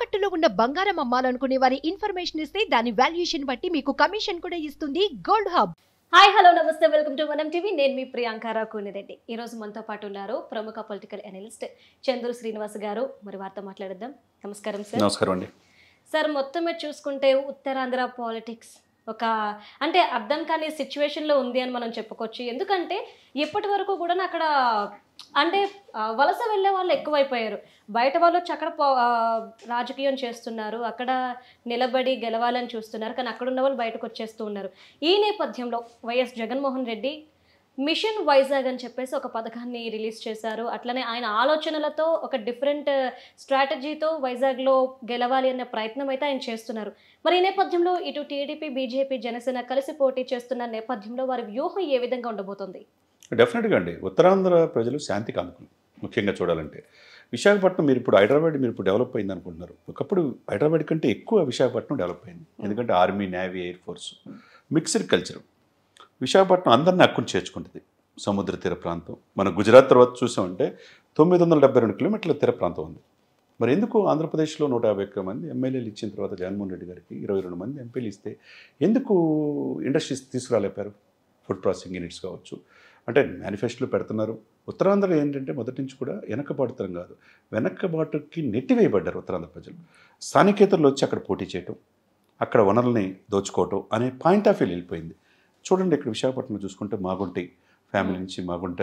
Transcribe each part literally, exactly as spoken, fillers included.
తాకట్టులో ఉన్న బంగారం అమ్మాలనుకునే వారి ఇన్ఫర్మేషన్ ఇస్తే దాని వాల్యుయేషన్ బట్టి మీకు కమిషన్ కూడా ఇస్తుంది గోల్డ్ హబ్. హాయ్ హలో నమస్తే, వెల్కమ్ టు మనం టీవీ. నేను మీ ప్రియాంక కోనిరెడ్డి. ఈ రోజు మనతో పాటు ఉన్నారు ప్రముఖ పొలిటికల్ అనలిస్ట్ చంద్రు శ్రీనివాస్ గారు. మరి వారితో మాట్లాడదాం. నమస్కారం సార్. నమస్కారం అండి. సార్, మొత్తం మీద చూసుకుంటే ఉత్తరాంధ్ర పాలిటిక్స్ ఒక అంటే అర్థం కాని సిచ్యువేషన్లో ఉంది అని మనం చెప్పుకోవచ్చు. ఎందుకంటే ఇప్పటి వరకు కూడా అక్కడ అంటే వలస వెళ్ళే వాళ్ళు ఎక్కువైపోయారు. బయట వాళ్ళు వచ్చి అక్కడ రాజకీయం చేస్తున్నారు, అక్కడ నిలబడి గెలవాలని చూస్తున్నారు, కానీ అక్కడ ఉన్న వాళ్ళు బయటకు వచ్చేస్తూ ఉన్నారు. ఈ నేపథ్యంలో వైఎస్ జగన్మోహన్ రెడ్డి మిషన్ వైజాగ్ అని చెప్పేసి ఒక పథకాన్ని రిలీజ్ చేశారు. అట్లనే ఆయన ఆలోచనలతో ఒక డిఫరెంట్ స్ట్రాటజీతో వైజాగ్లో గెలవాలి అనే ప్రయత్నం అయితే ఆయన చేస్తున్నారు. మరి ఈ నేపథ్యంలో ఇటు టీడీపీ, బీజేపీ, జనసేన కలిసి పోటీ చేస్తున్న నేపథ్యంలో వారి వ్యూహం ఏ విధంగా ఉండబోతుంది? డెఫినెట్గా అండి, ఉత్తరాంధ్ర ప్రజలు శాంతి కాముకులు. ముఖ్యంగా చూడాలంటే విశాఖపట్నం మీరు ఇప్పుడు హైదరాబాద్ మీరు ఇప్పుడు డెవలప్ అయింది అనుకుంటున్నారు. ఒకప్పుడు హైదరాబాద్ కంటే ఎక్కువ విశాఖపట్నం డెవలప్ అయింది. ఎందుకంటే army, navy, air force, mixed culture. Visakhapatnam అందరినీ హక్కును చేర్చుకుంటుంది. సముద్ర తీర ప్రాంతం. మన గుజరాత్ తర్వాత చూసామంటే తొమ్మిది వందల డెబ్బై రెండు కిలోమీటర్ల తీర ప్రాంతం ఉంది. మరి ఎందుకు ఆంధ్రప్రదేశ్లో నూట యాభై ఒక్క మంది ఎమ్మెల్యేలు ఇచ్చిన తర్వాత జగన్మోహన్ రెడ్డి గారికి ఇరవై రెండు మంది ఎంపీలు ఇస్తే ఎందుకు ఇండస్ట్రీస్ తీసుకురాలేపారు? ఫుడ్ ప్రాసెసింగ్ యూనిట్స్ కావచ్చు, అంటే మేనిఫెస్టోలో పెడుతున్నారు. ఉత్తరాంధ్రలో ఏంటంటే మొదటి నుంచి కూడా వెనకబాటుతరం కాదు, వెనకబాటుకి నెట్టివేయబడ్డారు ఉత్తరాంధ్ర ప్రజలు. స్థానికేతరులు వచ్చి అక్కడ పోటీ చేయటం, అక్కడ వనరుల్ని దోచుకోవటం అనే పాయింట్ ఆఫ్ వ్యూ వెళ్ళిపోయింది. చూడండి, ఇక్కడ విశాఖపట్నం చూసుకుంటే మాగుంటి ఫ్యామిలీ నుంచి మాగుంట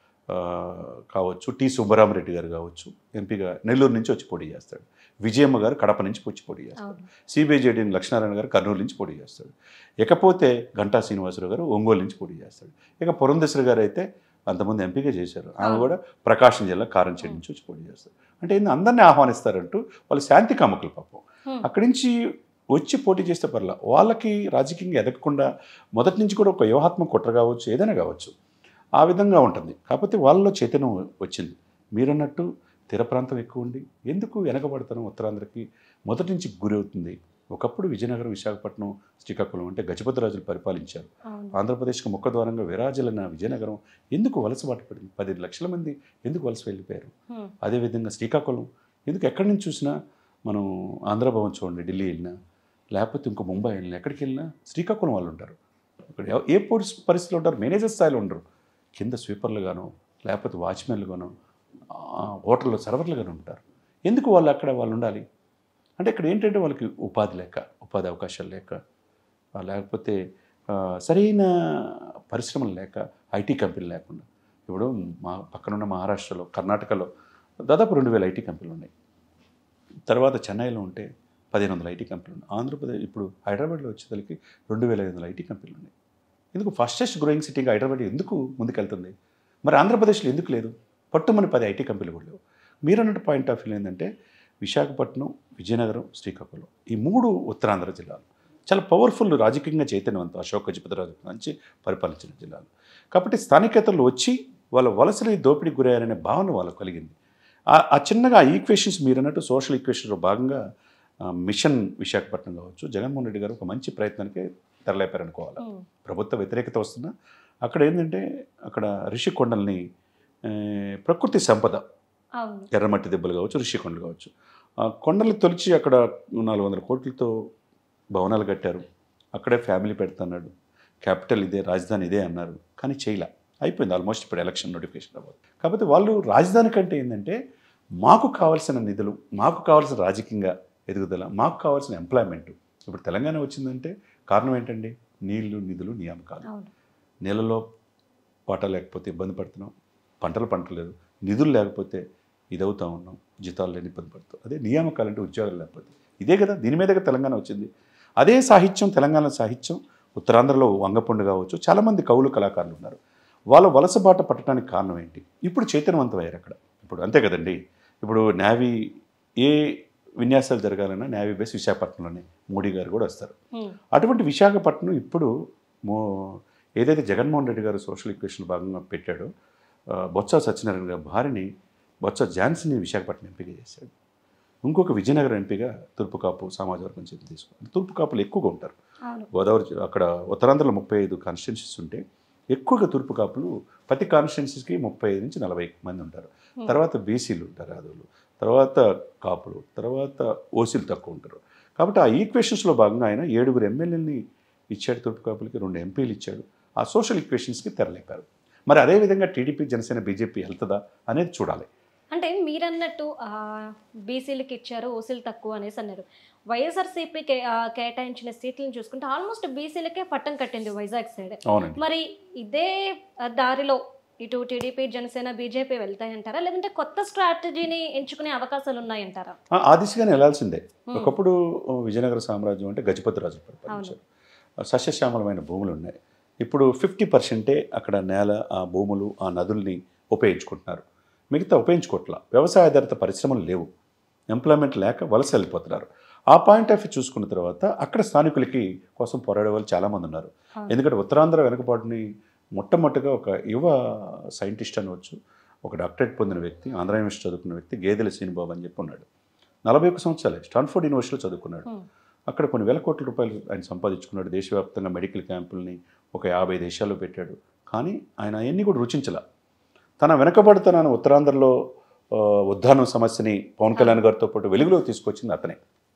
కావచ్చు, టి సుబ్బరామరెడ్డి గారు కావచ్చు, ఎంపీగా నెల్లూరు నుంచి వచ్చి పోటీ చేస్తాడు. విజయమ్మ గారు కడప నుంచి వచ్చి పోటీ చేస్తాడు. సిబిఐజేడీని లక్ష్మీనారాయణ గారు కర్నూలు నుంచి పోటీ చేస్తాడు. ఇకపోతే గంటా శ్రీనివాసరావు గారు ఒంగోలు నుంచి పోటీ చేస్తాడు. ఇక పురంధేశ్వరి గారు అయితే అంతమంది ఎంపీగా చేశారు. ఆమె కూడా ప్రకాశం జిల్లా కారంచేడు నుంచి వచ్చి పోటీ చేస్తారు. అంటే ఏంది, అందరినీ ఆహ్వానిస్తారంటూ వాళ్ళు శాంతి కాముకులు పాపం. అక్కడి నుంచి వచ్చి పోటీ చేస్తే పర్లా వాళ్ళకి రాజకీయంగా ఎదగకుండా మొదటి నుంచి కూడా ఒక వ్యూహాత్మక కుట్ర కావచ్చు, ఏదైనా కావచ్చు, ఆ విధంగా ఉంటుంది. కాకపోతే వాళ్ళలో చైతన్యం వచ్చింది. మీరన్నట్టు తీర ప్రాంతం ఎక్కువ ఉండి ఎందుకు వెనకబడతాను ఉత్తరాంధ్రకి మొదటి నుంచి గురి అవుతుంది. ఒకప్పుడు విజయనగరం, విశాఖపట్నం, శ్రీకాకుళం అంటే గజపతి రాజులు పరిపాలించారు. ఆంధ్రప్రదేశ్కి ముఖద్వారంగా విరాజులైన విజయనగరం ఎందుకు వలస బాట పడింది? పదిహేను లక్షల మంది ఎందుకు వలస వెళ్ళిపోయారు? అదేవిధంగా శ్రీకాకుళం ఎందుకు ఎక్కడి నుంచి చూసినా మనం ఆంధ్రభవన్ చూడండి, ఢిల్లీ వెళ్ళినా లేకపోతే ఇంకో ముంబై వెళ్ళినా ఎక్కడికి వెళ్ళినా శ్రీకాకుళం వాళ్ళు ఉంటారు. ఇక్కడ ఏ పరిస్థితులు ఉంటారు? మేనేజర్ స్థాయిలో ఉండరు, కింద స్వీపర్లుగానో లేకపోతే వాచ్మెన్లుగానో హోటల్లో సర్వర్లుగానో ఉంటారు. ఎందుకు వాళ్ళు అక్కడ వాళ్ళు ఉండాలి అంటే ఇక్కడ ఏంటంటే వాళ్ళకి ఉపాధి లేక, ఉపాధి అవకాశాలు లేక, లేకపోతే సరైన పరిశ్రమలు లేక, ఐటీ కంపెనీలు లేకుండా. ఇప్పుడు మా పక్కనున్న మహారాష్ట్రలో, కర్ణాటకలో దాదాపు రెండు వేల ఐటీ కంపెనీలు ఉన్నాయి. తర్వాత చెన్నైలో ఉంటే పదిహేను వందల ఐటీ కంపెనీలు ఉన్నాయి. ఆంధ్రప్రదేశ్ ఇప్పుడు హైదరాబాద్లో వచ్చేసరికి రెండు వేల ఐదు వందల ఐటీ కంపెనీలు ఉన్నాయి. ఎందుకు ఫాస్టెస్ట్ గ్రోయింగ్ సిటీగా హైదరాబాద్ ఎందుకు ముందుకెళ్తుంది? మరి ఆంధ్రప్రదేశ్లో ఎందుకు లేదు? పట్టుమని పది ఐటీ కంపెనీలు కూడా లేవు. మీరన్నట్టు పాయింట్ ఆఫ్ వ్యూ ఏంటంటే విశాఖపట్నం, విజయనగరం, శ్రీకాకుళం ఈ మూడు ఉత్తరాంధ్ర జిల్లాలు చాలా పవర్ఫుల్, రాజకీయంగా చైతన్యవంతం, అశోక్ గజపతిరాజు నుంచి పరిపాలించిన జిల్లాలు. కాబట్టి స్థానికేతరులు వచ్చి వాళ్ళ వలసలు దోపిడీకి గురయ్యారనే భావన వాళ్ళకు కలిగింది. ఆ చిన్నగా ఈక్వేషన్స్ మీరన్నట్టు సోషల్ ఈక్వేషన్లో భాగంగా మిషన్ విశాఖపట్నం కావచ్చు, జగన్మోహన్ రెడ్డి గారు ఒక మంచి ప్రయత్నానికి తెరలేపారనుకోవాలి. ప్రభుత్వ వ్యతిరేకత వస్తున్నా అక్కడ ఏంటంటే అక్కడ రిషికొండల్ని ప్రకృతి సంపద, ఎర్రమట్టి దెబ్బలు కావచ్చు, రిషికొండలు కావచ్చు, కొండలు తొలిచి అక్కడ నాలుగు వందల కోట్లతో భవనాలు కట్టారు. అక్కడే ఫ్యామిలీ పెడుతున్నాడు, క్యాపిటల్ ఇదే, రాజధాని ఇదే అన్నారు, కానీ చేయలే. అయిపోయింది ఆల్మోస్ట్ ఇప్పుడు ఎలక్షన్ నోటిఫికేషన్ అవ్వదు. కాకపోతే వాళ్ళు రాజధాని కంటే ఏంటంటే మాకు కావాల్సిన నిధులు, మాకు కావాల్సిన రాజకీయంగా ఎదుగుదల, మాకు కావాల్సిన ఎంప్లాయ్మెంట్. ఇప్పుడు తెలంగాణ వచ్చిందంటే కారణం ఏంటండి? నీళ్లు, నిధులు, నియామకాలు. నీళ్ళలో పాట లేకపోతే ఇబ్బంది పడుతున్నాం, పంటలు పంటలేదు, నిధులు లేకపోతే ఇదవుతూ ఉన్నాం, జీతాలు లేని ఇబ్బంది పడుతాం. అదే నియామకాలు అంటే ఉద్యోగాలు లేకపోతే ఇదే కదా, దీని మీదగా తెలంగాణ వచ్చింది. అదే సాహిత్యం, తెలంగాణ సాహిత్యం ఉత్తరాంధ్రలో వంగపండు కావచ్చు, చాలామంది కవులు, కళాకారులు ఉన్నారు. వాళ్ళ వలస బాట పట్టడానికి కారణం ఏంటి? ఇప్పుడు చైతన్యవంతం అయ్యారు అక్కడ. ఇప్పుడు అంతే కదండి, ఇప్పుడు నేవీ ఏ విన్యాసాలు జరగాలన్నా నేవీ బేస్ విశాఖపట్నంలోనే మోడీ గారు కూడా వస్తారు. అటువంటి విశాఖపట్నం ఇప్పుడు మో ఏదైతే జగన్మోహన్ రెడ్డి గారు సోషల్ ఈక్వేషన్ భాగంగా పెట్టాడో, బొత్స సత్యనారాయణ గారి భార్యని బొత్స ఝాన్సీని విశాఖపట్నం ఎంపీగా చేశాడు. ఇంకొక విజయనగరం ఎంపీగా తూర్పు కాపు సామాజిక వర్గం చెప్పి తీసుకున్నారు. తూర్పు కాపులు ఎక్కువగా ఉంటారు గోదావరి. అక్కడ ఉత్తరాంధ్రలో ముప్పై ఐదు కాన్స్టిట్యున్సీస్ ఉంటే ఎక్కువగా తూర్పు కాపులు ప్రతి కాన్స్టిట్యున్సీస్కి ముప్పై ఐదు నుంచి నలభై మంది ఉంటారు. తర్వాత బీసీలు ఉంటారు, యాదవులు, తర్వాత కాపులు, తర్వాత ఓసీలు తక్కువ ఉంటారు. కాబట్టి ఆ ఈక్వేషన్స్లో భాగంగా ఆయన ఏడుగురు ఎమ్మెల్యేలని ఇచ్చాడు, తూర్పు కాపులకి రెండు ఎంపీలు ఇచ్చాడు. ఆ సోషల్ ఈక్వేషన్స్కి తెరలేపారు. మరి అదేవిధంగా టీడీపీ, జనసేన, బీజేపీ వెళ్తుందా అనేది చూడాలి. అంటే మీరన్నట్టు బీసీలకి ఇచ్చారు, ఓసీలు తక్కువ అనేసి అన్నారు. వైఎస్ఆర్సీపీ కే ఆ, కేటాయించిన సీట్లను చూసుకుంటే ఆల్మోస్ట్ బీసీలకే పట్టం కట్టింది వైజాగ్ సైడ్. అవునండి. మరి ఇదే ఆ, దారిలో ఇటు టీడీపీ, జనసేన, బీజేపీ వెళ్తాయంటారా, లేదంటే కొత్త స్ట్రాటజీని ఎంచుకునే అవకాశాలు ఉన్నాయంటారా? ఆ- ఆ దిశగానే వెళ్లాల్సిందే. ఒకప్పుడు విజయనగర సామ్రాజ్యం అంటే గజపతి రాజు పరిపాలించారు. సస్యశ్యామలమైన భూములు ఉన్నాయి. ఇప్పుడు ఫిఫ్టీ పర్సెంటే అక్కడ నేల, ఆ భూములు, ఆ నదుల్ని ఉపయోగించుకుంటున్నారు. మిగతా ఉపయోగించుకోవట్లా. వ్యవసాయ ఆధారిత పరిశ్రమలు లేవు. ఎంప్లాయ్మెంట్ లేక వలస వెళ్ళిపోతున్నారు. ఆ పాయింట్ ఆఫ్ వ్యూ చూసుకున్న తర్వాత అక్కడ స్థానికులకి కోసం పోరాడే వాళ్ళు చాలామంది ఉన్నారు. ఎందుకంటే ఉత్తరాంధ్ర వెనుకబాటుని మొట్టమొదటిగా ఒక యువ సైంటిస్ట్ అనవచ్చు, ఒక డాక్టరేట్ పొందిన వ్యక్తి, ఆంధ్ర యూనివర్సిటీ చదువుకున్న వ్యక్తి గేదెల శ్రీనిబాబు అని చెప్పి ఉన్నాడు. నలభై ఒక్క సంవత్సరాలే స్టాన్ఫోర్డ్ యూనివర్సిటీలో చదువుకున్నాడు. అక్కడ కొన్ని వేల కోట్ల రూపాయలు ఆయన సంపాదించుకున్నాడు. దేశవ్యాప్తంగా మెడికల్ క్యాంపుల్ని ఒక యాభై దేశాల్లో పెట్టాడు. కానీ ఆయన అవన్నీ కూడా రుచించలా. తన వెనకబడుతున్న ఉత్తరాంధ్రలో ఆ, ఉద్దానం సమస్యని పవన్ కళ్యాణ్ గారితో పాటు వెలుగులోకి తీసుకొచ్చింది అతనే.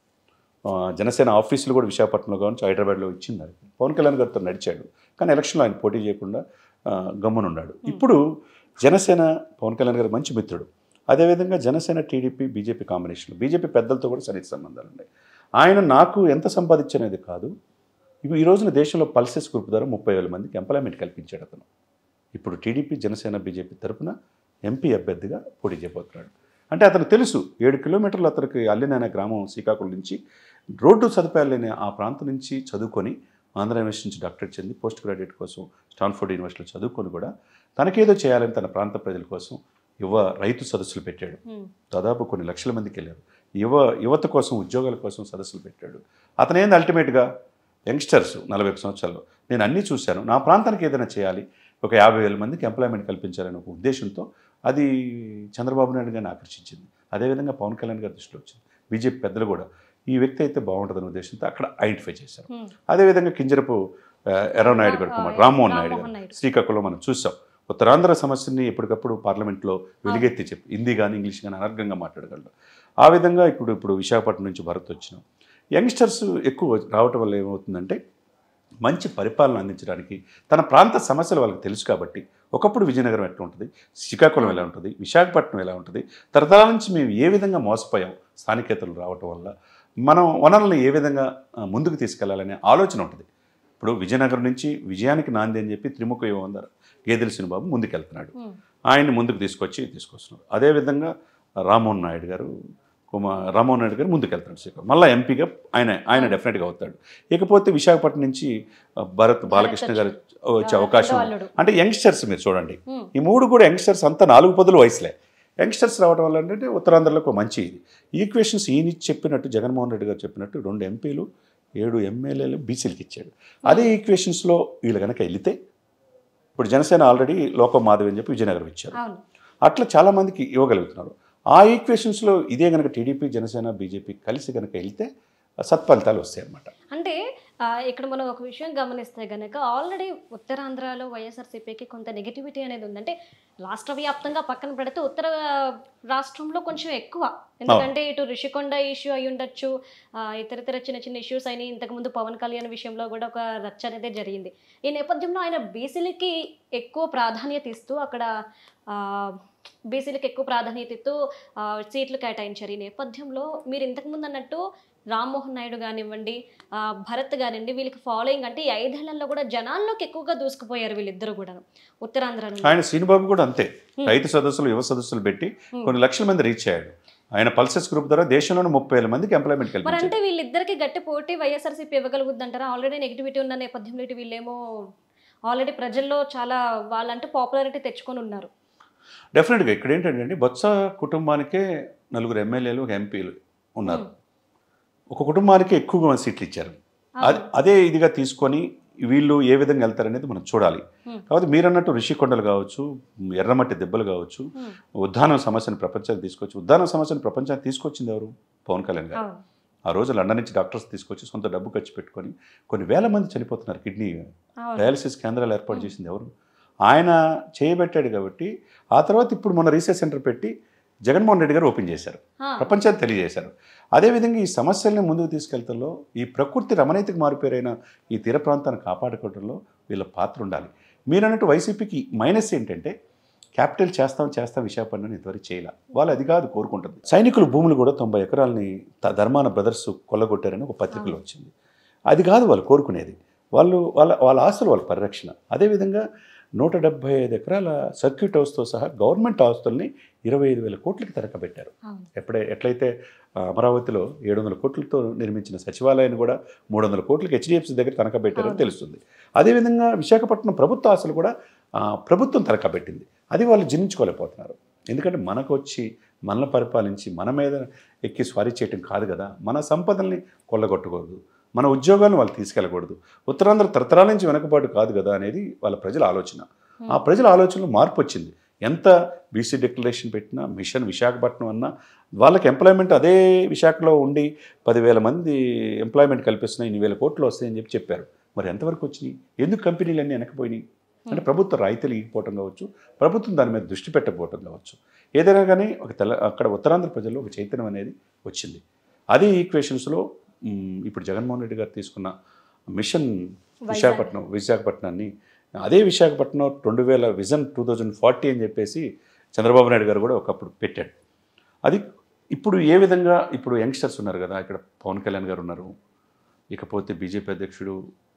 ఆ, జనసేన ఆఫీసులు కూడా విశాఖపట్నంలో కావచ్చు, హైదరాబాద్లో ఇచ్చింది అది. పవన్ కళ్యాణ్ గారితో నడిచాడు. కానీ ఎలక్షన్లో ఆయన పోటీ చేయకుండా ఆ, గమ్మునున్నాడు. ఇప్పుడు జనసేన, పవన్ కళ్యాణ్ గారు మంచి మిత్రుడు. అదేవిధంగా జనసేన, టీడీపీ, బీజేపీ కాంబినేషన్లో బీజేపీ పెద్దలతో కూడా సన్నిహిత సంబంధాలు ఉన్నాయి. ఆయన నాకు ఎంత సంపాదించనేది కాదు, ఇప్పుడు ఈ రోజున దేశంలో పల్సెస్ గ్రూప్ ద్వారా ముప్పై వేల మందికి ఎంప్లాయ్మెంట్ కల్పించాడు అతను. ఇప్పుడు టీడీపీ, జనసేన, బీజేపీ తరఫున ఎంపీ అభ్యర్థిగా పోటీ చేయబోతున్నాడు. అంటే అతను తెలుసు, ఏడు కిలోమీటర్లు అతనికి అల్లిన గ్రామం శ్రీకాకుళం నుంచి రోడ్డు సదుపాయాలు లేని ఆ ప్రాంతం నుంచి చదువుకొని ఆంధ్ర యూనివర్సిటీ నుంచి డాక్టరేట్ చెంది పోస్ట్ గ్రాడ్యుయేట్ కోసం స్టాన్ఫోర్డ్ యూనివర్సిటీలో చదువుకొని కూడా తనకేదో చేయాలని తన ప్రాంత ప్రజల కోసం యువ రైతు సదస్సులు పెట్టాడు. దాదాపు కొన్ని లక్షల మందికి వెళ్ళారు. యువ యువత కోసం, ఉద్యోగాల కోసం సదస్సులు పెట్టాడు. అతనేంది అల్టిమేట్గా యంగ్స్టర్స్ నలభై ఒక సంవత్సరాల్లో నేను అన్నీ చూశాను, నా ప్రాంతానికి ఏదైనా చేయాలి, ఒక యాభై వేల మందికి ఎంప్లాయ్మెంట్ కల్పించాలని ఒక ఉద్దేశంతో అది చంద్రబాబు నాయుడు గారిని ఆకర్షించింది. అదేవిధంగా పవన్ కళ్యాణ్ గారి దృష్టిలో వచ్చింది. బీజేపీ పెద్దలు కూడా ఈ వ్యక్తి అయితే బాగుంటుందనే ఉద్దేశంతో అక్కడ ఐడెంటిఫై చేశారు. అదేవిధంగా కింజరపు ఆ, ఎర్రనాయుడు గారు కుమార్ రామ్మోహన్ నాయుడు గారు శ్రీకాకుళంలో మనం చూసాం. ఉత్తరాంధ్ర సమస్యని ఎప్పటికప్పుడు పార్లమెంట్లో వెలుగెత్తి చెప్పి హిందీ కానీ ఇంగ్లీష్ కానీ అనర్గంగా మాట్లాడగలరు. ఆ విధంగా ఇప్పుడు ఇప్పుడు విశాఖపట్నం నుంచి భరత్ వచ్చినాం. యంగ్స్టర్స్ ఎక్కువ రావటం వల్ల ఏమవుతుందంటే మంచి పరిపాలన అందించడానికి తన ప్రాంత సమస్యలు వాళ్ళకి తెలుసు. కాబట్టి ఒకప్పుడు విజయనగరం ఎట్లా ఉంటుంది, శ్రీకాకుళం ఎలా ఉంటుంది, విశాఖపట్నం ఎలా ఉంటుంది, తరతరాల నుంచి మేము ఏ విధంగా మోసపోయాం స్థానికేతలు రావటం వల్ల, మనం వనరులను ఏ విధంగా ఆ, ముందుకు తీసుకెళ్లాలనే ఆలోచన ఉంటుంది. ఇప్పుడు విజయనగరం నుంచి విజయానికి నాంది అని చెప్పి త్రిముఖ యువందర గేదెల శ్రీనిబాబు ముందుకెళ్తున్నాడు. ఆయన్ని ముందుకు తీసుకొచ్చి తీసుకొస్తున్నారు. అదేవిధంగా రామ్మోహన్ నాయుడు గారు కుమార్ రామ్మోహన్ నాయుడు గారు ముందుకెళ్తాడు శ్రీకాకుళం. మళ్ళీ ఎంపీగా ఆయన ఆయన డెఫినెట్గా అవుతాడు. ఇకపోతే విశాఖపట్నం నుంచి ఆ, భరత్ బాలకృష్ణ గారు వచ్చే అవకాశం. అంటే యంగ్స్టర్స్ మీరు చూడండి, ఈ మూడు కూడా యంగ్స్టర్స్ అంతా నాలుగు పదుల వయసులే. యంగ్స్టర్స్ రావడం వల్ల ఏంటంటే ఉత్తరాంధ్రలో ఒక మంచి ఇది ఈక్వేషన్స్ ఈయన చెప్పినట్టు జగన్మోహన్ రెడ్డి గారు చెప్పినట్టు రెండు ఎంపీలు, ఏడు ఎమ్మెల్యేలు బీసీలకు ఇచ్చాడు. అదే ఈక్వేషన్స్లో వీళ్ళు కనుక వెళితే ఇప్పుడు జనసేన ఆల్రెడీ లోకం మాధవి అని చెప్పి విజయనగరం ఇచ్చారు. అట్లా చాలామందికి ఇవ్వగలుగుతున్నారు. ఆ ఈక్వేషన్స్లో ఇదే కనుక టీడీపీ, జనసేన, బీజేపీ కలిసి కనుక వెళ్తే సత్ఫలితాలు వస్తాయి అన్నమాట. అంటే ఆ, ఇక్కడ మనం ఒక విషయం గమనిస్తే గనక ఆల్రెడీ ఉత్తరాంధ్రలో వైఎస్ఆర్సీపీకి కొంత నెగిటివిటీ అనేది ఉంది. అంటే రాష్ట్ర వ్యాప్తంగా పక్కన పెడితే ఉత్తర రాష్ట్రంలో కొంచెం ఎక్కువ. ఎందుకంటే ఇటు రిషికొండ ఇష్యూ అయి ఉండొచ్చు, ఆ, ఇతర ఇతర చిన్న చిన్న ఇష్యూస్ అయినాయి. ఇంతకుముందు పవన్ కళ్యాణ్ విషయంలో కూడా ఒక రచ్చ అనేది జరిగింది. ఈ నేపథ్యంలో ఆయన బీసీలకి ఎక్కువ ప్రాధాన్యత ఇస్తూ అక్కడ ఆ, బీసీలకు ఎక్కువ ప్రాధాన్యత ఇస్తూ ఆ, సీట్లు కేటాయించారు. ఈ నేపథ్యంలో మీరు ఇంతకుముందు అన్నట్టు రామ్మోహన్ నాయుడు కానివ్వండి, ఆ, భరత్ కానివ్వండి, వీళ్ళకి ఫాలోయింగ్ అంటే ఈ ఐదేళ్లలో కూడా జనాల్లోకి ఎక్కువగా దూసుకుపోయారు వీళ్ళిద్దరు కూడా ఉత్తరాంధ్ర నుంచి. ఆయన శ్రీనిబాబు కూడా అంతే, రైతు సదస్సులు, యువ సదస్సులు పెట్టి కొన్ని లక్షల మంది రీచ్ అయ్యాడు. ఆయన పల్సెస్ గ్రూప్ ద్వారా దేశంలోని ముప్పై వేల మందికి ఎంప్లాయ్మెంట్ మరి కల్పించారు. అంటే వీళ్ళిద్దరికి గట్టి పోటీ వైఎస్ఆర్సీపీ ఇవ్వగలుగుద్ది అంటారా? ఆల్రెడీ నెగిటివిటీ ఉన్న నేపథ్యంలో ఇటు వీళ్ళేమో ఆల్రెడీ ప్రజల్లో చాలా వాళ్ళంటే పాపులారిటీ తెచ్చుకొని ఉన్నారు. డెఫినెట్గా ఇక్కడ ఏంటంటే అండి, బొత్స కుటుంబానికే నలుగురు ఎమ్మెల్యేలు, ఒక ఎంపీలు ఉన్నారు. ఒక కుటుంబానికి ఎక్కువగా మంది సీట్లు ఇచ్చారు. అది అదే ఇదిగా తీసుకొని వీళ్ళు ఏ విధంగా వెళ్తారనేది మనం చూడాలి. కాబట్టి మీరు అన్నట్టు రిషికొండలు కావచ్చు, ఎర్రమట్టి దెబ్బలు కావచ్చు, ఉద్దానం సమస్యను ప్రపంచానికి తీసుకొచ్చి ఉద్దానం సమస్యను ప్రపంచానికి తీసుకొచ్చింది ఎవరు? పవన్ కళ్యాణ్ గారు. ఆ రోజు లండన్ నుంచి డాక్టర్స్ తీసుకొచ్చి సొంత డబ్బు ఖర్చు పెట్టుకొని కొన్ని వేల మంది చనిపోతున్నారు. కిడ్నీ డయాలసిస్ కేంద్రాలు ఏర్పాటు చేసింది ఎవరు? ఆయన చేయబెట్టాడు. కాబట్టి ఆ తర్వాత ఇప్పుడు మన రీసెర్చ్ సెంటర్ పెట్టి జగన్మోహన్ రెడ్డి గారు ఓపెన్ చేశారు, ప్రపంచానికి తెలియజేశారు. అదేవిధంగా ఈ సమస్యల్ని ముందుకు తీసుకెళ్తాలో ఈ ప్రకృతి రమణీతికి మారిపోయిన ఈ తీర ప్రాంతాన్ని కాపాడుకోవడంలో వీళ్ళ పాత్ర ఉండాలి. మీరు అన్నట్టు వైసీపీకి మైనస్ ఏంటంటే క్యాపిటల్ చేస్తాం చేస్తాం విశాఖపట్నం ఇంతవరకు చేయాల. వాళ్ళు అది కాదు కోరుకుంటుంది. సైనికుల భూములు కూడా తొంభై ఎకరాలని ధర్మాన బ్రదర్స్ కొల్లగొట్టారని ఒక పత్రికలో వచ్చింది. అది కాదు వాళ్ళు కోరుకునేది. వాళ్ళు వాళ్ళ వాళ్ళ ఆస్తులు వాళ్ళ పరిరక్షణ. అదేవిధంగా నూట డెబ్బై ఐదు ఎకరాల సర్క్యూట్ హౌస్తో సహా గవర్నమెంట్ ఆస్తుల్ని ఇరవై ఐదు వేల కోట్లకి తరకబెట్టారు. ఎప్పుడే ఎట్లయితే అమరావతిలో ఏడు వందల కోట్లతో నిర్మించిన సచివాలయాన్ని కూడా మూడు వందల కోట్లకి హెచ్డిఎఫ్సి దగ్గర తనకబెట్టారని తెలుస్తుంది. అదేవిధంగా విశాఖపట్నం ప్రభుత్వ ఆస్తులు కూడా ప్రభుత్వం తనకబెట్టింది. అది వాళ్ళు జీర్ణించుకోలేకపోతున్నారు. ఎందుకంటే మనకు వచ్చి మనల్ని పరిపాలించి మన మీద ఎక్కి స్వారీ చేయటం కాదు కదా. మన సంపదల్ని కొల్లగొట్టకూడదు, మన ఉద్యోగాలను వాళ్ళు తీసుకెళ్ళకూడదు. ఉత్తరాంధ్ర తరతరాల నుంచి వెనకబాటు కాదు కదా అనేది వాళ్ళ ప్రజల ఆలోచన. ఆ ప్రజల ఆలోచనలో మార్పు వచ్చింది. ఎంత బీసీ డిక్లరేషన్ పెట్టినా, మిషన్ విశాఖపట్నం అన్నా వాళ్ళకి ఎంప్లాయ్మెంట్ అదే విశాఖలో ఉండి పదివేల మంది ఎంప్లాయ్మెంట్ కల్పిస్తున్నాయి, ఇన్ని వేల కోట్లు వస్తాయని చెప్పి చెప్పారు. మరి ఎంతవరకు వచ్చినాయి? ఎందుకు కంపెనీలన్నీ వెనకపోయినాయి? అంటే ప్రభుత్వ రాయితీలు ఇవ్వకపోవటం కావచ్చు, ప్రభుత్వం దాని మీద దృష్టి పెట్టకపోవటం కావచ్చు. ఏదైనా కానీ ఒక తెల అక్కడ ఉత్తరాంధ్ర ప్రజల్లో ఒక చైతన్యం అనేది వచ్చింది. అదే ఈక్వేషన్స్లో ఇప్పుడు జగన్మోహన్ రెడ్డి గారు తీసుకున్న మిషన్ విశాఖపట్నం విశాఖపట్నాన్ని అదే విశాఖపట్నం రెండు వేల విజన్ టూ థౌజండ్ ఫార్టీ అని చెప్పేసి చంద్రబాబు నాయుడు గారు కూడా ఒకప్పుడు పెట్టాడు. అది ఇప్పుడు ఏ విధంగా ఇప్పుడు యంగ్స్టర్స్ ఉన్నారు కదా, ఇక్కడ పవన్ కళ్యాణ్ గారు ఉన్నారు, ఇకపోతే బీజేపీ అధ్యక్షుడు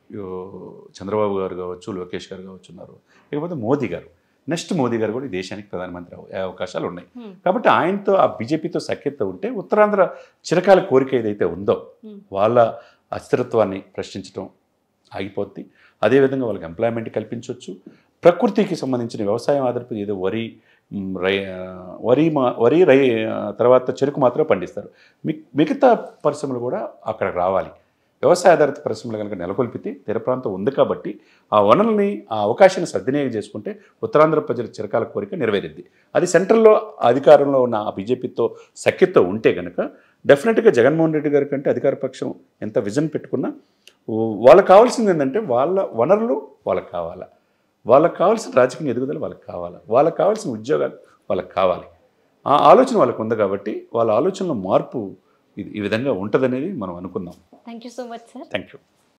చంద్రబాబు గారు కావచ్చు, లోకేష్ గారు కావచ్చు ఉన్నారు, ఇకపోతే మోదీ గారు, నెక్స్ట్ మోదీ గారు కూడా ఈ దేశానికి ప్రధానమంత్రి అయ్యే అవకాశాలు ఉన్నాయి. కాబట్టి ఆయనతో ఆ బీజేపీతో సఖ్యత ఉంటే ఉత్తరాంధ్ర చిరకాల కోరిక ఏదైతే ఉందో వాళ్ళ అస్థిరత్వాన్ని ప్రశ్నించడం ఆగిపోద్ది. అదేవిధంగా వాళ్ళకి ఎంప్లాయ్మెంట్ కల్పించవచ్చు. ప్రకృతికి సంబంధించిన వ్యవసాయం ఆధారపడి ఏదో వరి రై వరి మా వరి రై తర్వాత చెరుకు మాత్రమే పండిస్తారు. మిగతా పరిశ్రమలు కూడా అక్కడ రావాలి. వ్యవసాయ ఆధారిత పరిశ్రమలు కనుక నెలకొల్పితే తీర ప్రాంతం ఉంది కాబట్టి ఆ వనరుల్ని ఆ అవకాశాన్ని సద్వినియోగం చేసుకుంటే ఉత్తరాంధ్ర ప్రజల చిరకాల కోరిక నెరవేరిద్ది. అది సెంట్రల్లో అధికారంలో ఉన్న ఆ బీజేపీతో సఖ్యతతో ఉంటే కనుక డెఫినెట్గా జగన్మోహన్ రెడ్డి గారి కంటే అధికార పక్షం ఎంత విజన్ పెట్టుకున్నా వాళ్ళకి కావాల్సింది ఏంటంటే వాళ్ళ వనరులు వాళ్ళకి కావాలా, వాళ్ళకి కావాల్సిన రాజకీయ ఎదుగుదల వాళ్ళకి కావాలా, వాళ్ళకి కావాల్సిన ఉద్యోగాలు వాళ్ళకి కావాలి. ఆ ఆలోచన వాళ్ళకు ఉంది కాబట్టి వాళ్ళ ఆలోచనలో మార్పు ఇది ఈ విధంగా ఉంటుందనేది మనం అనుకుందాం. Thank you so much sir. Thank you.